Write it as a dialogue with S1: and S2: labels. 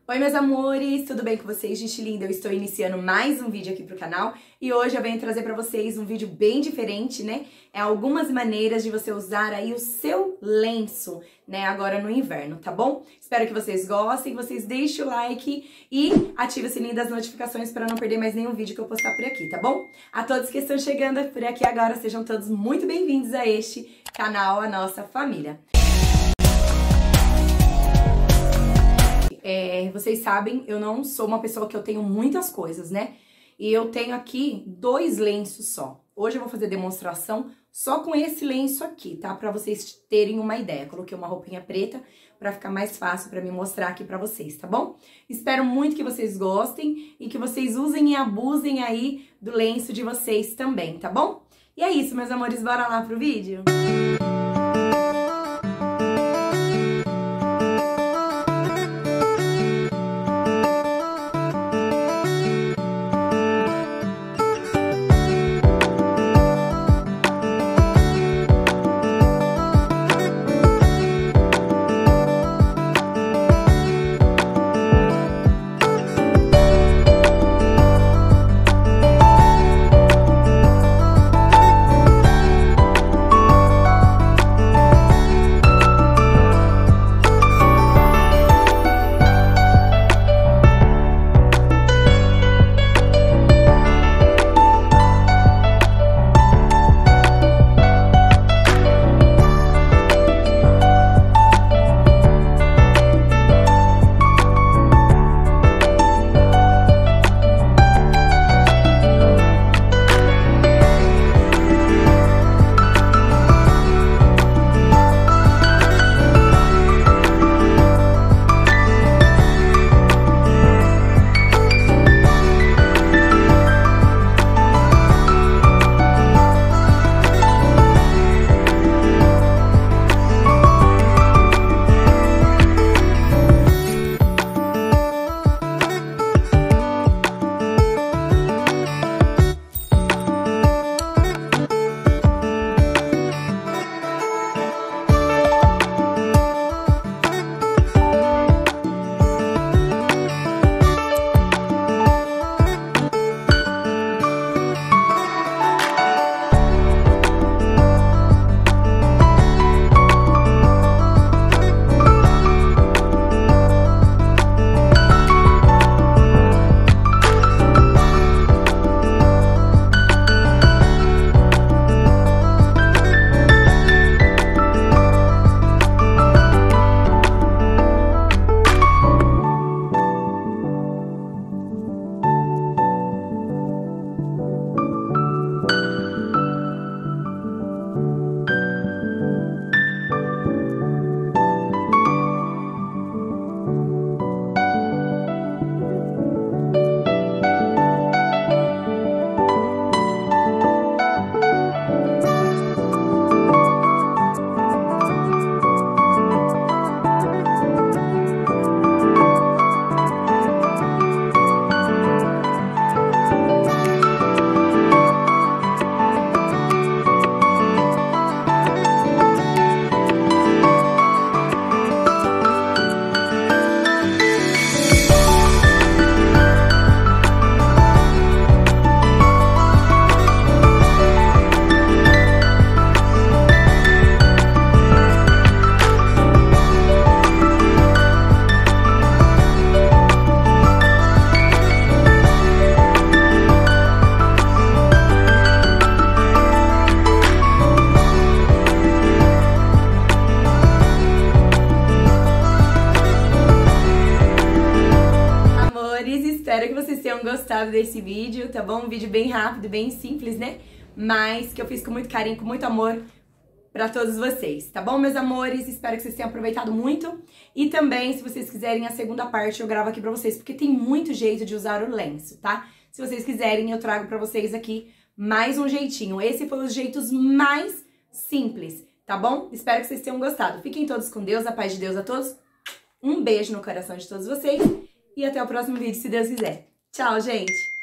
S1: Oi meus amores, tudo bem com vocês? Gente linda, eu estou iniciando mais um vídeo aqui pro canal e hoje eu venho trazer pra vocês um vídeo bem diferente, né? É algumas maneiras de você usar aí o seu lenço, né? Agora no inverno, tá bom? Espero que vocês gostem, que vocês deixem o like e ativem o sininho das notificações para não perder mais nenhum vídeo que eu postar por aqui, tá bom? A todos que estão chegando por aqui agora, sejam todos muito bem-vindos a este canal, a nossa família. Vocês sabem, eu não sou uma pessoa que eu tenho muitas coisas, né? E eu tenho aqui 2 lenços só. Hoje eu vou fazer demonstração só com esse lenço aqui, tá? Pra vocês terem uma ideia. Coloquei uma roupinha preta pra ficar mais fácil pra me mostrar aqui pra vocês, tá bom? Espero muito que vocês gostem e que vocês usem e abusem aí do lenço de vocês também, tá bom? E é isso, meus amores, bora lá pro vídeo? Espero que vocês tenham gostado desse vídeo, tá bom? Um vídeo bem rápido, bem simples, né? Mas que eu fiz com muito carinho, com muito amor pra todos vocês, tá bom, meus amores? Espero que vocês tenham aproveitado muito. E também, se vocês quiserem a segunda parte, eu gravo aqui pra vocês, porque tem muito jeito de usar o lenço, tá? Se vocês quiserem, eu trago pra vocês aqui mais um jeitinho. Esse foi os jeitos mais simples, tá bom? Espero que vocês tenham gostado. Fiquem todos com Deus, a paz de Deus a todos. Um beijo no coração de todos vocês. E até o próximo vídeo, se Deus quiser. Tchau, gente!